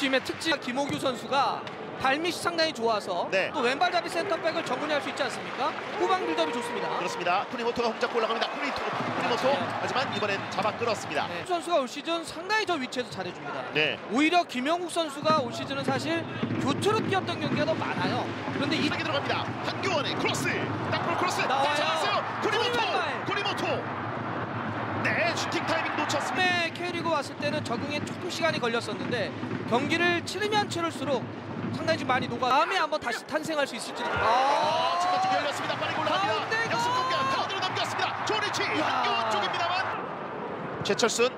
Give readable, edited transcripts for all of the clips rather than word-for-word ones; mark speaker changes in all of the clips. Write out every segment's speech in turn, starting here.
Speaker 1: 팀의 특징 김호규 선수가 발밑이 상당히 좋아서
Speaker 2: 네.
Speaker 1: 또 왼발잡이 센터백을 정훈이할 수 있지 않습니까? 후방 빌드업이 좋습니다.
Speaker 2: 그렇습니다. 쿠니모토가 홈잡고 올라갑니다. 쿠니모토.
Speaker 1: 네.
Speaker 2: 하지만 이번엔 잡아 끌었습니다.
Speaker 1: 네. 선수가 올 시즌 상당히 저 위치에서 잘해줍니다.
Speaker 2: 네.
Speaker 1: 오히려 김영욱 선수가 올 시즌은 사실 교체로 뛰었던 경기가 더 많아요. 그런데 이
Speaker 2: 이상이 들어갑니다. 한교원의 크로스. 땅볼 크로스.
Speaker 1: 나와요.
Speaker 2: 잡았어요. 쿠니모토.
Speaker 1: 쿠니모토.
Speaker 2: 네, 슈팅 타이밍 놓쳤습니다.
Speaker 1: 처음에 K리그 왔을 때는 적응에 조금 시간이 걸렸었는데 경기를 치르면 치를수록 상당히 좀 많이 녹아 다음에 한번 다시 탄생할 수 있을지도.
Speaker 2: 중간 쪽 열렸습니다. 빠르게 올라갑니다.
Speaker 1: 가운데가!
Speaker 2: 역습 공격 가운데로 넘겼습니다. 조리치 한교원 쪽입니다만 최철순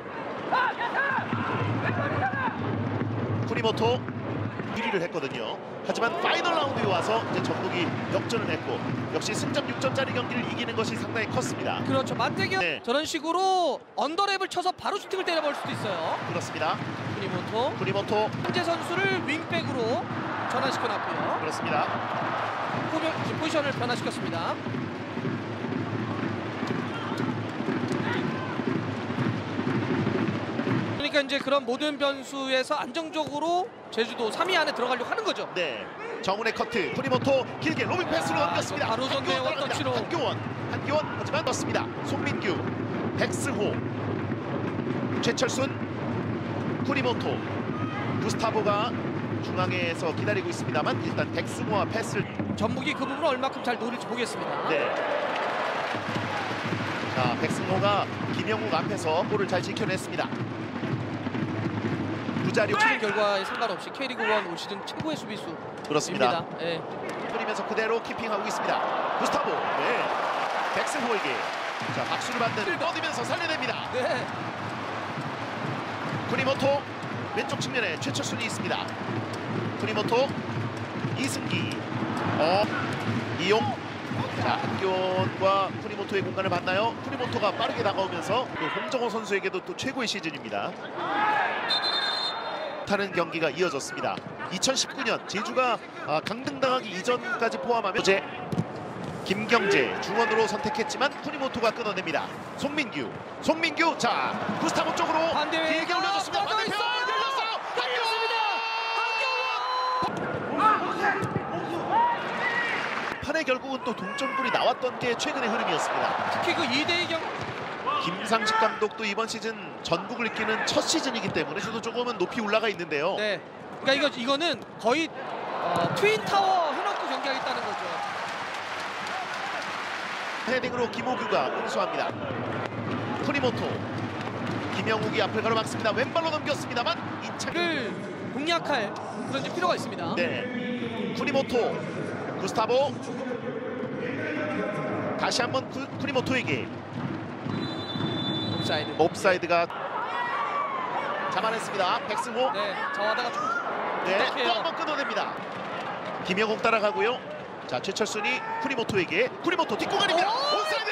Speaker 2: 쿠니모토 1위를 했거든요. 하지만 파이널 라운드에 와서 이제 전북이 역전을 했고 역시 승점 6점짜리 경기를 이기는 것이 상당히 컸습니다.
Speaker 1: 그렇죠. 맞대결
Speaker 2: 네.
Speaker 1: 저런 식으로 언더랩을 쳐서 바로 슈팅을 때려볼 수도 있어요.
Speaker 2: 그렇습니다.
Speaker 1: 쿠니모토
Speaker 2: 쿠니모토
Speaker 1: 현재 선수를 윙백으로 전환시켜놨고요.
Speaker 2: 그렇습니다.
Speaker 1: 포지션을 변화시켰습니다. 그러니까 이제 그런 모든 변수에서 안정적으로 제주도 3위 안에 들어가려고 하는 거죠.
Speaker 2: 네, 정훈의 커트 쿠니모토 길게 로빙 패스로 넘겼습니다.
Speaker 1: 바로 전네요. 원터치로
Speaker 2: 한교원 하지만 넣습니다. 송민규, 백승호, 최철순, 쿠니모토, 구스타보가 중앙에서 기다리고 있습니다만 일단 백승호와 패스를
Speaker 1: 전북이 그 부분을 얼마큼 잘 노릴지 보겠습니다.
Speaker 2: 네. 자, 백승호가 김영욱 앞에서 볼을 잘 지켜냈습니다. 부자리
Speaker 1: 치는 결과에 상관없이 K리그 1 올 시즌 최고의 수비수.
Speaker 2: 그렇습니다.
Speaker 1: 네.
Speaker 2: 뿌리면서 그대로 키핑하고 있습니다. 구스타보, 네. 백승호에게 자 박수를 받는 뻗으면서 살려냅니다.
Speaker 1: 네.
Speaker 2: 쿠니모토 왼쪽 측면에 최철순이 있습니다. 쿠니모토 이승기 이용 자 한교원과 쿠니모토의 공간을 봤나요? 쿠니모토가 빠르게 다가오면서 또 홍정호 선수에게도 또 최고의 시즌입니다. 타는 경기가 이어졌습니다. 2019년 제주가 강등당하기 이전까지 포함하면 어제 김경재 중원으로 선택했지만 쿠니모토가 끊어냅니다. 송민규 자 구스타보 쪽으로 길게 올려줬습니다. 반대편 열렸어요. 판에 결국은 또 동점골이 나왔던 게 최근의 흐름이었습니다.
Speaker 1: 특히 그 2대2 경
Speaker 2: 김상식 감독도 이번 시즌 전북을 이끄는 첫 시즌이기 때문에 저도 조금은 높이 올라가 있는데요.
Speaker 1: 네. 그러니까 이거는 거의 트윈 타워 해놓고 경기하겠다는 거죠.
Speaker 2: 헤딩으로 김호규가 응수합니다. 쿠니모토 김영욱이 앞을 가로막습니다. 왼발로 넘겼습니다만
Speaker 1: 이차를 공략할 그런 필요가 있습니다.
Speaker 2: 네, 쿠니모토 구스타보 다시 한번 쿠니모토에게 옵사이드가 잡아냈습니다. 백승호
Speaker 1: 네, 저하다가 좀
Speaker 2: 네, 또 한번 끊어냅니다. 김영욱 따라가고요. 자 최철순이 쿠니모토에게 쿠니모토 뒷공간입니다. 온사이드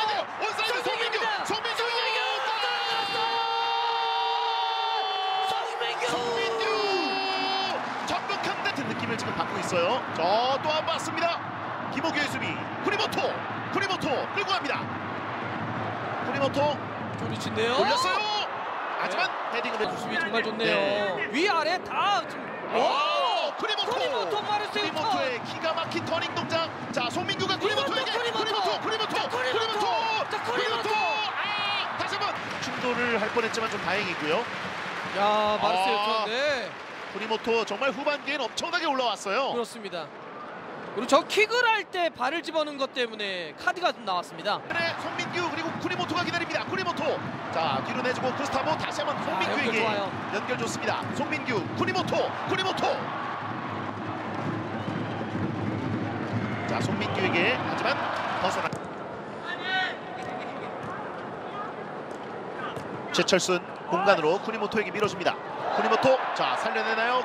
Speaker 2: 송민규 전북한 같은 느낌을 지금 받고 있어요. 저 또 한 번 봤습니다. 김호규의 수비 쿠니모토 끌고 갑니다. 쿠니모토
Speaker 1: 조리치인데요.
Speaker 2: 올렸어요. 하지만 헤딩을
Speaker 1: 수비 정말 좋네요.
Speaker 2: 네.
Speaker 1: 위아래 다 지금.
Speaker 2: 쿠니모토의 기가 막힌 터닝 동작. 자 송민규가 쿠니모토에게 쿠니모토 다시 한번 충돌을 할 뻔했지만 좀 다행이고요.
Speaker 1: 야 마르세유 네.
Speaker 2: 쿠니모토 정말 후반기엔 엄청나게 올라왔어요.
Speaker 1: 그렇습니다. 그리고 저 킥을 할 때 발을 집어넣은 것 때문에 카드가 좀 나왔습니다.
Speaker 2: 네, 송민규 그리고 쿠니모토가 기다립니다. 쿠니모토 자 뒤로 내주고 구스타보 다시 한번 송민규에게 연결 좋습니다. 송민규 쿠니모토 자 송민규에게 하지만 벗어나 최철순 공간으로 쿠니모토에게 밀어줍니다. 쿠니모토 자 살려내나요?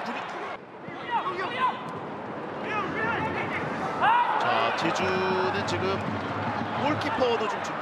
Speaker 2: 자 제주는 지금 골키퍼도 좀